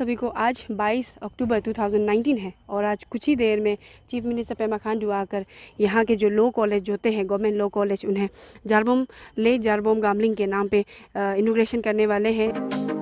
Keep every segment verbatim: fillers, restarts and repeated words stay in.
सभी को। आज बाईस अक्टूबर दो हज़ार उन्नीस है और आज कुछ ही देर में चीफ मिनिस्टर पेमा खांडू आकर यहाँ के जो लॉ कॉलेज होते हैं, गवर्नमेंट लॉ कॉलेज, उन्हें जारबोम ले जारबोम गामलिंग के नाम पे इनॉग्रेशन करने वाले हैं।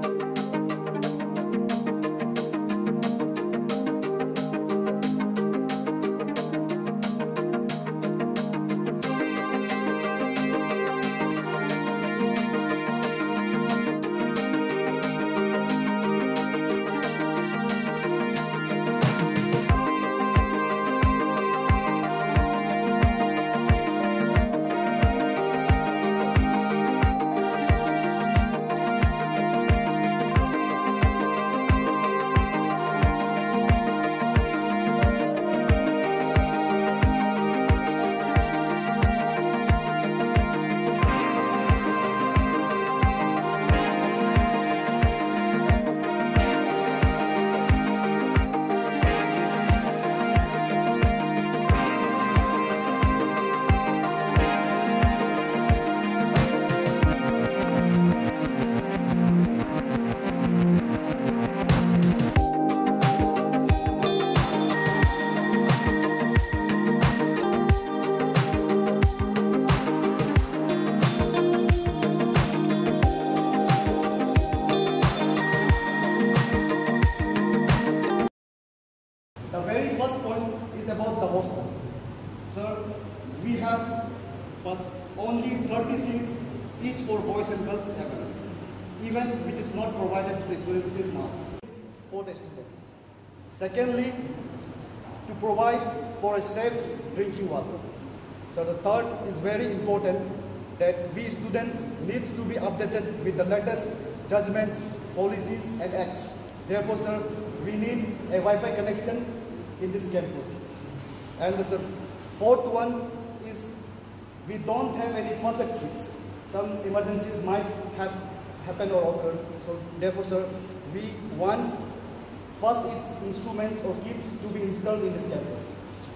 The very first point is about the hostel. Sir, we have but only thirty seats each for boys and girls available, even which is not provided to the students till now. It's for the students. Secondly, to provide for a safe drinking water. So the third is very important that we students needs to be updated with the latest judgments, policies and acts. Therefore, sir, we need a Wi-Fi connection in this campus. And the sir, fourth one is we don't have any foster kids. Some emergencies might have happened or occurred. So therefore, sir, we want first its instruments or kits to be installed in this campus.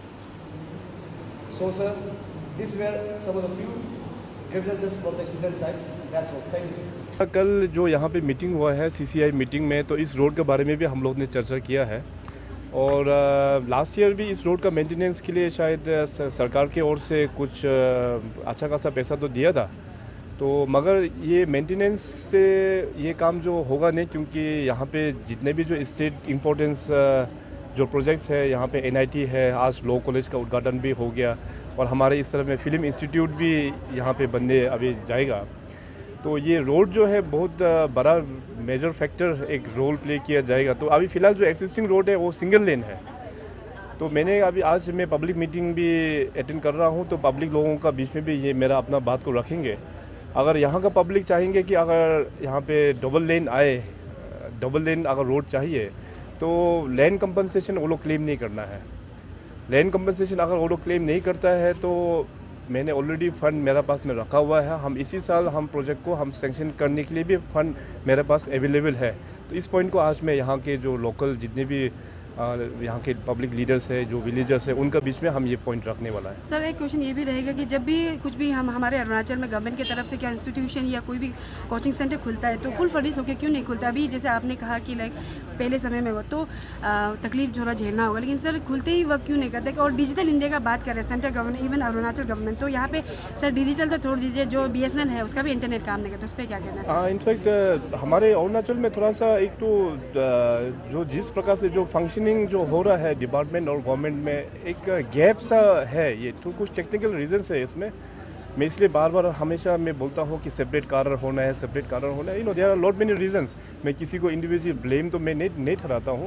So, sir, these were some of the few grievances from the student sides. That's all. Thank you, sir. कल जो यहाँ पे meeting हुआ है CCI meeting में, तो इस road के बारे में भी हम लोग ने चर्चा किया है और लास्ट ईयर भी इस रोड का मेंटेनेंस के लिए शायद सरकार की ओर से कुछ अच्छा खासा पैसा तो दिया था, तो मगर ये मेंटेनेंस से ये काम जो होगा नहीं, क्योंकि यहाँ पे जितने भी जो स्टेट इम्पोर्टेंस जो प्रोजेक्ट्स है, यहाँ पे एनआईटी है, आज लॉ कॉलेज का उद्घाटन भी हो गया और हमारे इस तरह में फिल्म इंस्टीट्यूट भी यहाँ पे बनने अभी जाएगा, तो ये रोड जो है बहुत बड़ा मेजर फैक्टर एक रोल प्ले किया जाएगा। तो अभी फ़िलहाल जो एक्सिस्टिंग रोड है वो सिंगल लेन है, तो मैंने अभी आज मैं पब्लिक मीटिंग भी अटेंड कर रहा हूँ, तो पब्लिक लोगों का बीच में भी ये मेरा अपना बात को रखेंगे। अगर यहाँ का पब्लिक चाहेंगे कि अगर यहाँ पे डबल लेन आए, डबल लेन अगर रोड चाहिए, तो लैंड कंपनसेशन वो लोग क्लेम नहीं करना है। लैंड कंपनसेशन अगर वो लोग क्लेम नहीं करता है तो मैंने ऑलरेडी फ़ंड मेरे पास में रखा हुआ है। हम इसी साल हम प्रोजेक्ट को हम सैंक्शन करने के लिए भी फ़ंड मेरे पास अवेलेबल है। तो इस पॉइंट को आज मैं यहाँ के जो लोकल जितने भी यहाँ के पब्लिक लीडर्स है, जो विलेजर्स है, उनका बीच में हम ये पॉइंट रखने वाला है। सर, एक क्वेश्चन ये भी रहेगा कि जब भी कुछ भी हम हमारे अरुणाचल में गवर्नमेंट की तरफ से क्या इंस्टीट्यूशन या कोई भी कोचिंग सेंटर खुलता है तो फुल फर्निश होकर क्यों नहीं खुलता? अभी जैसे आपने कहा कि लाइक पहले समय में वो तो तकलीफ थोड़ा झेलना होगा, लेकिन सर खुलते ही वक्त क्यों नहीं करते? और डिजिटल इंडिया का बात करें, central government even Arunachal government, तो यहाँ पे सर डिजिटल तो छोड़ दीजिए, जो बी एस एन एल है उसका भी इंटरनेट काम नहीं करता, उस पर क्या कहना है? हाँ, इनफैक्ट हमारे अरुणाचल में थोड़ा सा एक तो जो जिस प्रकार से जो फंक्शनिंग जो हो रहा है डिपार्टमेंट और गवर्नमेंट में, एक गैप सा है। ये तो कुछ टेक्निकल रीजंस है इसमें। मैं इसलिए बार बार हमेशा मैं बोलता हूँ कि सेपरेट कार्य होना है, सेपरेट कार्य होना है। You know there are lot many reasons. मैं किसी को इंडिविजुअल ब्लेम तो मैं नहीं नहीं ठहराता हूँ।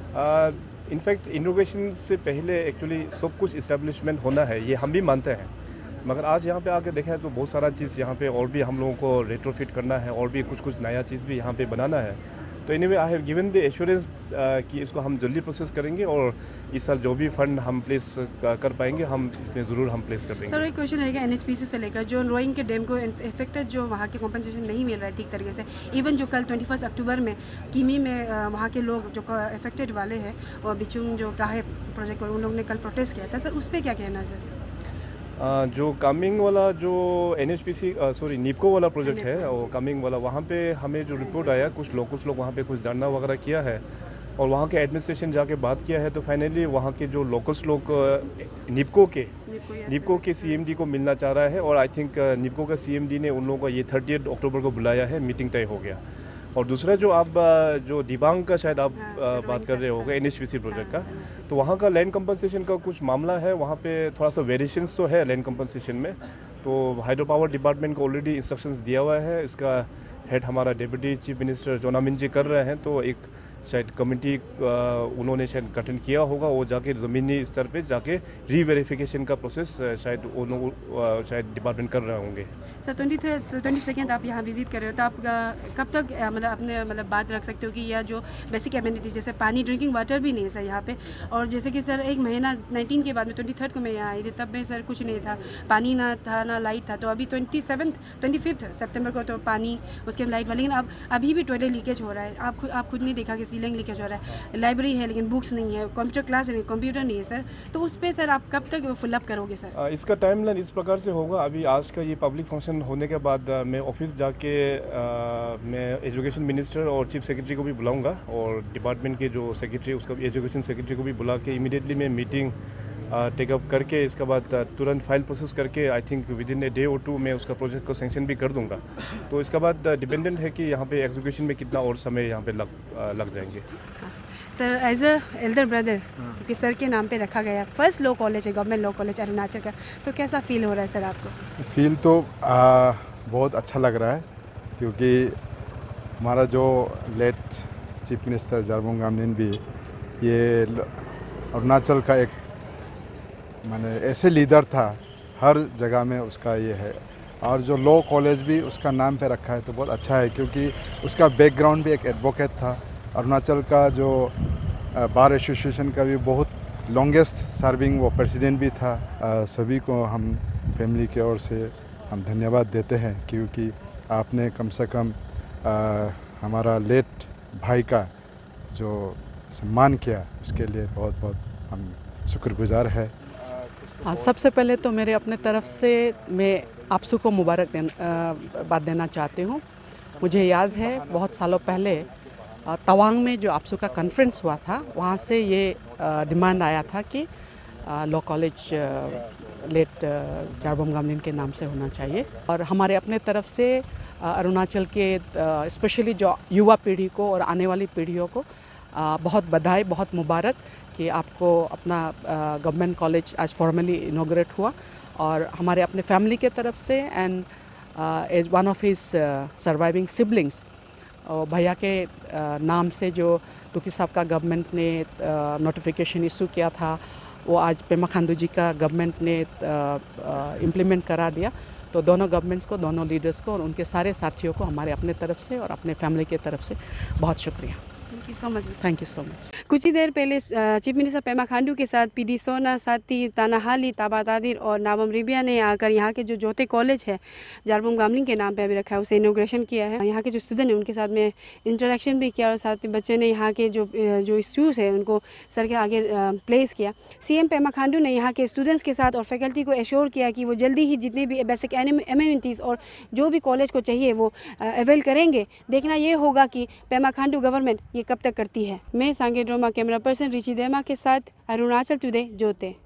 इनफैक्ट इनोवेशन से पहले एक्चुअली सब कुछ इस्टेब्लिशमेंट होना है, ये हम भी मानते हैं, मगर आज यहाँ पे आके देखें तो बहुत सारा चीज़ यहाँ पे और भी हम लोगों को रेट्रोफिट करना है और भी कुछ कुछ नया चीज़ भी यहाँ पे बनाना है। तो anyway I have given the assurance कि इसको हम जल्दी प्रोसेस करेंगे और इस साल जो भी फंड हम प्लेस कर पाएंगे हम इसमें ज़रूर हम प्लेस कर देंगे। सर, एक क्वेश्चन रहेगा एनएचपीसी से लेकर, जो रोइंग के डैम को इफेक्टेड जो वहाँ के कॉम्पनसेशन नहीं मिल रहा है ठीक तरीके से, इवन जो कल ट्वेंटी फर्स्ट अक्टूबर में कीमी में वहाँ के लोग जो इफेक्टेड वाले हैं और बिचुंग जो काहे प्रोजेक्ट उन लोगों ने कल प्रोटेस्ट किया था, सर उस पर क्या कहना है? सर Uh, जो कामिंग वाला जो N H P C sorry NEEPCO वाला प्रोजेक्ट है, वो कामिंग वाला, वहाँ पे हमें जो रिपोर्ट आया, कुछ लोग कुछ लोग वहाँ पे कुछ धरना वगैरह किया है, और वहाँ के एडमिनिस्ट्रेशन जाके बात किया है, तो फाइनली वहाँ के जो लोकल्स लोग निपको के निपको के सीएमडी को मिलना चाह रहा है, और आई थिंक निपको का सीएमडी ने उन लोगों को ये थर्टियथ अक्टूबर को बुलाया है, मीटिंग तय हो गया। और दूसरा जो आप जो दिबांग का शायद आप हाँ, बात कर रहे होगे N H P C project का, तो वहाँ का लैंड कंपनसेशन का कुछ मामला है, वहाँ पे थोड़ा सा वेरिएशंस तो है लैंड कंपनसेशन में। तो हाइड्रो पावर डिपार्टमेंट को ऑलरेडी इंस्ट्रक्शंस दिया हुआ है, इसका हेड हमारा deputy chief minister Chowna Mein ji कर रहे हैं, तो एक शायद कमेटी उन्होंने शायद गठन किया होगा, वो जाके ज़मीनी स्तर पे जाके री वेरिफिकेशन का प्रोसेस शायद उन शायद डिपार्टमेंट कर रहे होंगे। Sir twenty third twenty second आप यहाँ विजिट कर रहे हो, तो आप कब तक मतलब अपने मतलब बात रख सकते हो कि यह जो बेसिक एमिनिटी जैसे पानी, ड्रिंकिंग वाटर भी नहीं है सर यहाँ पे, और जैसे कि सर एक महीना नाइनटीन के बाद में ट्वेंटी थर्ड को मैं यहाँ आई थी, तब में सर कुछ नहीं था, पानी ना था ना लाइट था। तो अभी twenty seventh twenty fifth September को तो पानी उसके लाइट वाली, लेकिन अब अभी भी टॉयलेट लीकेज हो रहा है। आप खुद आप खुद नहीं देखा कि सीलिंग लीकेज हो रहा है, लाइब्रेरी है लेकिन बुक्स नहीं है, कंप्यूटर क्लास है कंप्यूटर नहीं है सर, तो उस पर सर आप कब तक फिलअप करोगे सर? इसका टाइमलाइन इस प्रकार से होगा, अभी आज का ये पब्लिक फंक्शन होने के बाद मैं ऑफिस जाके आ, मैं एजुकेशन मिनिस्टर और चीफ सेक्रेटरी को भी बुलाऊंगा, और डिपार्टमेंट के जो सेक्रेटरी उसका भी एजुकेशन सेक्रेटरी को भी बुला के इमीडिएटली मैं मीटिंग टेकअप करके इसके बाद तुरंत फाइल प्रोसेस करके I think within a day or two मैं उसका प्रोजेक्ट को सेंक्शन भी कर दूंगा। तो इसके बाद डिपेंडेंट है कि यहाँ पे एग्जीक्यूशन में कितना और समय यहाँ पे लग लग जाएंगे। Sir as a elder brother, क्योंकि सर के नाम पे रखा गया फर्स्ट लॉ कॉलेज है गवर्नमेंट लॉ कॉलेज अरुणाचल का, तो कैसा फील हो रहा है सर आपको? फील तो आ, बहुत अच्छा लग रहा है, क्योंकि हमारा जो late chief minister Jarbom Gamlin भी ये अरुणाचल का एक माने ऐसे लीडर था, हर जगह में उसका ये है, और जो लॉ कॉलेज भी उसका नाम पे रखा है तो बहुत अच्छा है, क्योंकि उसका बैकग्राउंड भी एक एडवोकेट था। अरुणाचल का जो बार एसोसिएशन का भी बहुत लॉन्गेस्ट सर्विंग वो प्रेसिडेंट भी था। आ, सभी को हम फैमिली की ओर से हम धन्यवाद देते हैं, क्योंकि आपने कम से कम आ, हमारा लेट भाई का जो सम्मान किया, उसके लिए बहुत बहुत हम शुक्रगुजार है। हाँ, सबसे पहले तो मेरे अपने तरफ से मैं आपसू को मुबारक देना बात देना चाहती हूँ। मुझे याद है बहुत सालों पहले तवांग में जो आपसू का कॉन्फ्रेंस हुआ था, वहाँ से ये डिमांड आया था कि law college late Jarbom Gamlin के नाम से होना चाहिए। और हमारे अपने तरफ से अरुणाचल के स्पेशली जो युवा पीढ़ी को और आने वाली पीढ़ियों को बहुत बधाई, बहुत मुबारक कि आपको अपना गवर्नमेंट कॉलेज आज फॉर्मली इनॉग्रेट हुआ। और हमारे अपने फैमिली के तरफ से and as one of his surviving siblings, भैया के uh, नाम से जो तुकी साहब का गवर्नमेंट ने नोटिफिकेशन uh, इशू किया था, वो आज पेमा खांडू जी का गवर्नमेंट ने इम्प्लीमेंट uh, uh, करा दिया। तो दोनों गवर्नमेंट्स को, दोनों लीडर्स को और उनके सारे साथियों को हमारे अपने तरफ से और अपने फैमिली के तरफ से बहुत शुक्रिया। Thank you so much. Thank you so much. कुछ ही देर पहले चीफ मिनिस्टर पेमा खांडू के साथ पीडी सोना, साथी तानाहाली, ताबा तादिर और नाबम रिबिया ने आकर यहाँ के जो जोते कॉलेज है जारबोंग गामलिन के नाम पे अभी रखा है, उसे इनोग्रेशन किया है। यहाँ के जो स्टूडेंट हैं उनके साथ में इंटरेक्शन भी किया, और साथ ही बच्चे ने यहाँ के जो जो इश्यूज़ है उनको सर के आगे प्लेस किया। सीएम पेमा खांडू ने यहाँ के स्टूडेंट्स के साथ और फैकल्टी को एश्योर किया कि वो जल्दी ही जितने भी बेसिक एमिनिटीज़ और जो भी कॉलेज को चाहिए वो अवेल करेंगे। देखना ये होगा कि पेमा खांडू गवर्नमेंट ये कब तक करती है। मैं सांगे ड्रामा कैमरा पर्सन रिची देमा के साथ अरुणाचल टुडे जोते।